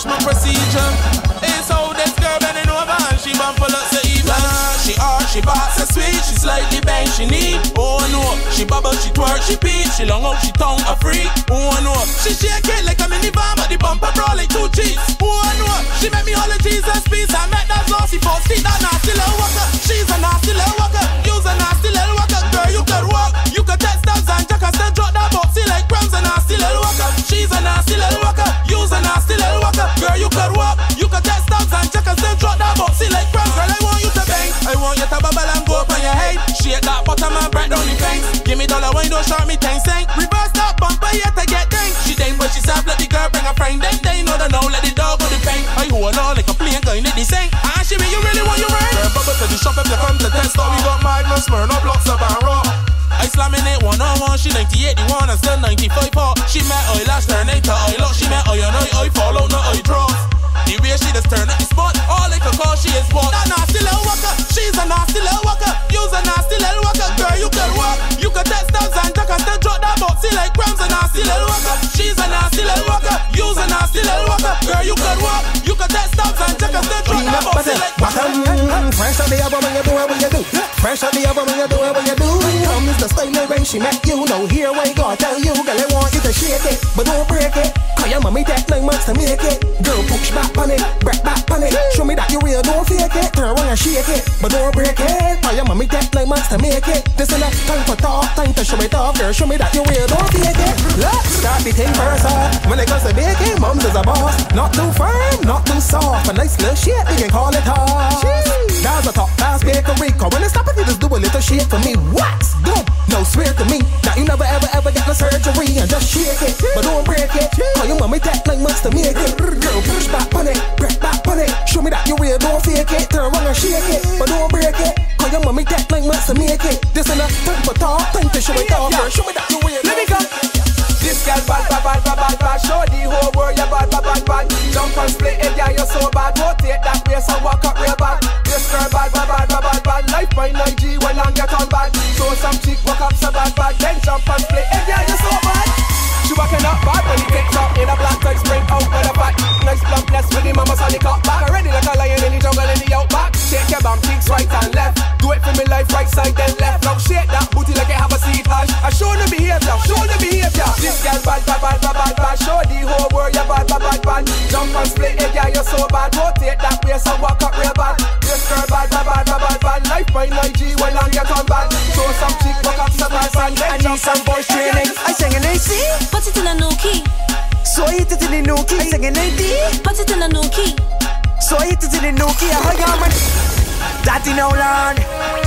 watch my procedure. It's how this girl bending over and she bump full up so even. She hard, she box, so sweet, she slightly bang, she need. Oh no, she bubble, she twerk, she peach, she long out, she tongue a freak. Oh no, she shake it like a minivan, but the bumper brawl like 2 cheeks. Oh no, she make me all a Jesus piece. I met that glossy folks, see that nasty little walker. She's a nasty little walker, use a nasty little walker. Girl, you could walk, you could test stabs and jack and still drop that boxy like crumbs. A nasty little walker, she's a nasty little walker, use a nasty little walker. Girl, you could walk, you could test stabs and jack and still drop that boxy like crumbs. Girl, I want you to bang, I want you to bubble and go up on your head. Shake that bottom and break down the fence. Give me dollar when don't short me 10 cents. Reverse that bumper here to get dang. She dang but she said let the girl bring a friend. They know the no, let the dog go the pain. I hold on like a plane going to the sink. And she me, you really want your ring? Girl, bubble to the shop if you come to test. We got Magnum, Smirnoff, blocks up and raw. I slamming it one-on-one, she 98, the one and still 95 for. She met oil last turn into oil up. She met oil and I fall out, no oil draws. The way she just turn up the spot, all I could call she is what? That nasty little walker, she's a nasty little walker. Use a nasty little walker, girl you could walk. You could test stabs and jack and still drop that boxy like crumbs. A nasty little walker, she's a nasty little walker. Use a nasty little walker, girl you could walk. You could test stabs and jack and still drop that boxy like crumbs. Fresh on the album when you do it when you do. Fresh on the album when you do it when you do. Come is the style when she met you. Now here we go, tell you, girl I want you to shake it, but don't break it. Cause your mommy take 9 months to make it. Girl push back on it, break back on it. Show me that you real, don't fake it. Turn around and shake it, but don't break it. Cause your mommy take 9 months to make it. This is not time for talk, time to show it off. Girl, show me that you real, don't fake it. Let's start the thing first off. When it comes to baking, mums is a boss. Not too firm, not too soft. A nice little shit, we can call it hard. That's a top class bakery. Cause when it's stop it, you just do a little shit for me. What? Don't, no swear to me that you never ever get no surgery. And just shake it, but don't break it. Cause your mommy take 9 months to make it. Girl, push back on it, break back on it. Show me that you real, don't fake it. Turn around and shake it, but don't break it. Cause your mommy take 9 months to make it. This ain't a time for talk, time to show it off. Girl, show me that you real. Let me go. This girl bad, bad, bad, bad, bad, bad. Show the whole world you bad, bad, bad, bad. Jump and split it, yeah, you're so bad. Rotate that waist and walk up real bad. This girl bad, bad, bad, bad, bad, bad. Life by 9G when long get on bad. So some chick walk up so bad, bad. Then jump and split it, yeah, you're so bad. She walking up bad when he takes up in a black tight spring out with a back. Nice plumpness with the mama sonic up back. Ready like a lion in the jungle in the outback. Shake your bum cheeks right and left. Do it for me life right side then left. Now shake that booty like you have a seed hash. I show the behavior, show the behavior. This girl bad, bad, bad, bad, bad, bad. Show the whole world you bad, bad, bad, bad. Jump and split it, yeah, you're so bad. Rotate that waist and walk up real bad. This girl bad, bad, bad, bad, bad, bad. Life by 9G when long get on bad. Show some chick walk up so bad, bad. Then jump some boys training. I sing an AC. Put it in a new key. So I hit it in the new key. I sing an AD. Put it in a new key. So I hit it in the new key. I got my Daddy Nolan.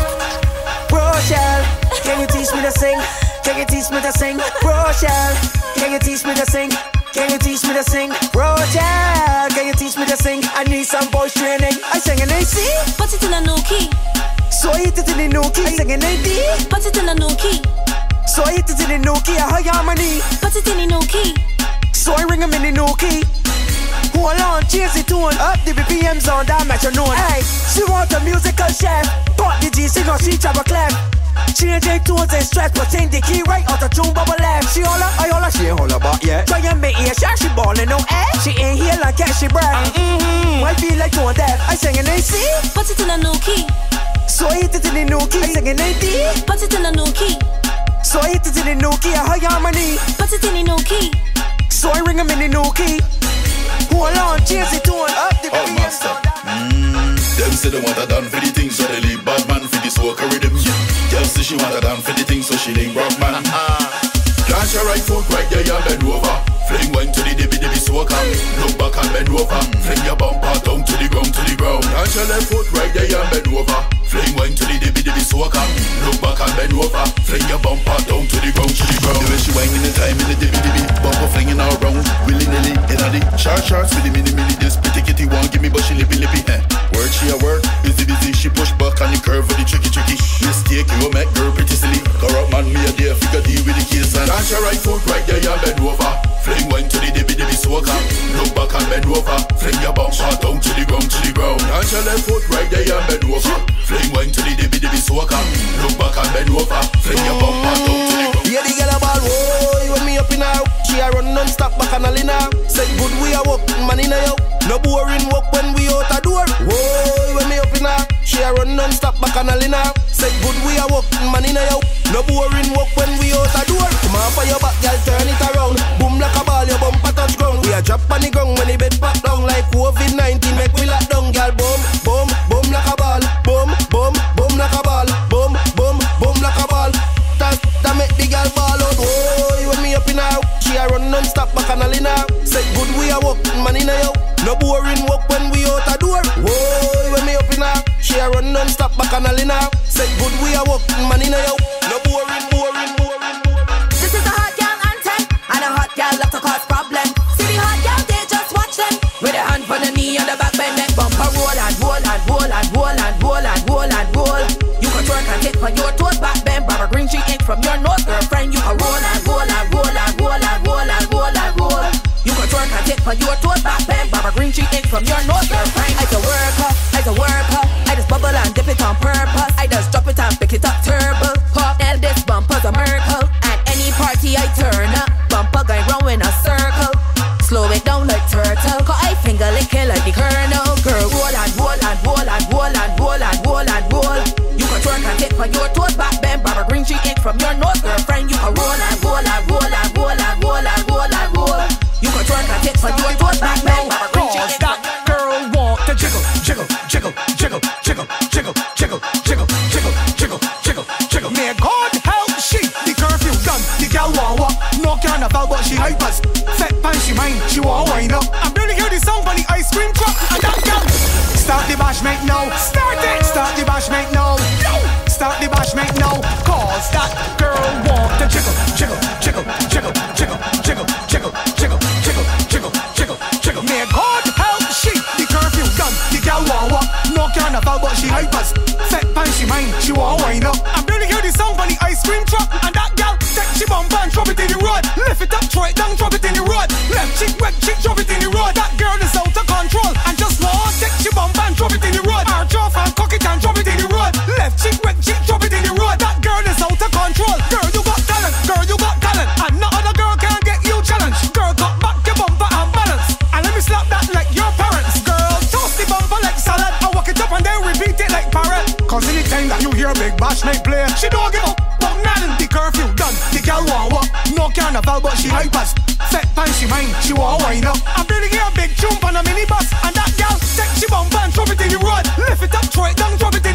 Rochelle, can you teach me to sing? Can you teach me to sing? Rochelle, can you teach me to sing? Can you teach me to sing? Rochelle, can you teach me to sing? I need some voice training. I sing an AC. Put it in a new key. So I hit it in the new key. I sing an AD. Put it in a new key. So I hit it in the new key. I high harmony. Put it in a new key. So I ring him in the new key. Hold on, change the tune. Up the BPMs on that match known. Hey, she want a musical chef. But the G, she gon' she chop a clap. Changing tones and stress, but change the key right out the tune bubble left. She holla, I holla, she ain't holla but yeah. Try and make ear shot, she ballin' no air. She ain't here like catch she breath. I feel like doing that. I sing an AC. Put it in a new key. So I hit it in the new key. I sing an AD. Put it in a new key. So I hit it in the new key. I high harmony. Put it in a new key. So I ring him in the new key. Hold on, change the tune. Up the BPMs on that. Them say they want a done for the things, so they leave bad man for this walk rhythm. Girl say she want a done for the things, so she link rock man. Plant your right foot right there and bend over. Fling wine to the dibby soca. Look back and bend over. Fling your bumper down to the ground, to the ground. Plant your left foot right there and bend over. Fling wine to the dibby soca. Look back and bend over. Fling your bumper down to the ground, to the ground. The way she whining the time in the dibby bumper flinging all round. Willy nilly in a the shorts with the mini this pretty kitty won't give me but she lippy Word she a word, busy she push back on the curve with the tricky mistake you make girl pretty silly. Corrupt man me a dear figure deal with the case and plant your right foot right there and bend over. Fling wine to the dibby soca. Look back and bend over. Fling your bumper down to the ground, to the ground. Plant your left foot right there and bend over. Fling wine to the dibby soca. Look back and bend over. Fling your bumper down to the ground. Yeah, the girl a ball, whoa, when me up in her. She a run non-stop back and all in her. Say good we a walk, man in her. No boring work when we out a door. Whoa, when me up in her, she a run non-stop back and all in her. Say good we a work, man in a yo. No boring work when we out a door. Come on for your back, girl, turn it around. Boom like a ball, your bumper touch ground. We a drop on the ground when the bed pop down like COVID-19. Make we lock down, girl. Boom, boom, boom like a ball. Boom, boom, boom like a ball. Boom, boom, boom like a ball. That make the girl ball out. Oh, when me up in her, she a run non-stop back and all in her. Say good we a work, man in a yo. No boring work when we out a door. Oh, when me up in her, she a run non-stop back and all in her. Say good we a work, man in a yo. No boring, boring, boring, boring. This is a hot girl anthem, and a hot girl love to cause problem. See the hot girl, they just watch them. With a hand on the knee and the back bend, neck bumper roll and roll and roll and roll and roll and roll and roll. You can twerk and take on your toes back bend. Barbara Green, she ink from your nose, girlfriend. You can roll and roll and roll and roll and roll and roll and roll. You can twerk and take on your toes back bend. Barbara Green, she ink from your nose, girlfriend. I a worker, I just bubble and dip it on purpose. I just drop it and pick it up turbo. Pop L, this bumper's a miracle. At any party I turn up, bumper going round in a circle. Slow it down like turtle, cause I finger licking like the colonel. Girl, roll and roll and roll and roll and roll and roll and roll. You can twerk and take on your toes back bend. Barbara Green, she ink from your nose, girlfriend. You can roll and roll and roll and roll and roll and roll and roll. You can twerk and take on your toes back bend. Barbara Green, she ink that girl want to jiggle, jiggle, jiggle, jiggle, jiggle, jiggle, jiggle, jiggle, jiggle, jiggle, jiggle, jiggle. May God help she. The curfew done. The gal want walk. No carnival, but she hypers. Fat pan she mind. She want wind up. I'm barely hear the song from the ice cream truck. And that gal. Start the bash, make now. Start it. Start the bash, make now. Start the bash, make now. Cause that girl want to jiggle, jiggle, jiggle, jiggle, jiggle, jiggle, jiggle, jiggle, jiggle, jiggle, jiggle, jiggle. May God help she. The curfew done. The gal want walk. No carnival, but she hypers. Fat pan she mind. She want wind up. I'm barely hear the song from the ice cream truck. And that gal take she bump and drop it in the road. Lift it up, throw it down, drop it in the road. Left cheek, right cheek, drop it in the road. That girl is out of control. And just want take she bump and drop it in the road. Arch off and cock it and drop it in the road. Left cheek, right cheek, drop it in the road. That girl is out of control. Girl, you got talent. Girl, you got talent. And no other girl can get you challenged. Girl, got back your bumper and balance. And let me slap that like your parents. Girl, toast the bumper like salad. I walk it up and then repeat it like parrot. Cause anytime that you hear Big Bash Night play, she don't give up. But nothing, the curfew done. The girl want walk. No carnival, but she hypers. Fat pan she mind. She want wind up. I'm barely hear a big jump on a minibus. And that girl take she bumper and drop it in the road. Lift it up, throw it down, drop it